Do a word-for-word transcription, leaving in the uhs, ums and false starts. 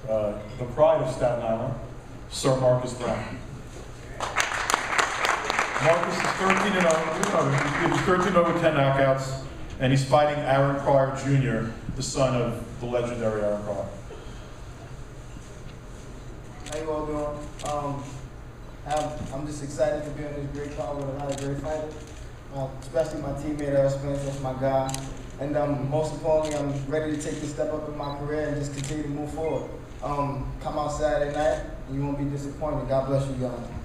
uh, the pride of Staten Island, Sir Marcus Browne. Marcus is thirteen and oh, he's thirteen and oh with ten knockouts, and he's fighting Aaron Pryor Junior, the son of the legendary Aaron Pryor. How you all doing? Um, I'm, I'm just excited to be on this great card with a lot of great fighters, uh, especially my teammate Aaron Pryor, that's my guy. And um, most importantly, I'm ready to take this step up in my career and just continue to move forward. Um, come out Saturday night, and you won't be disappointed. God bless you guys.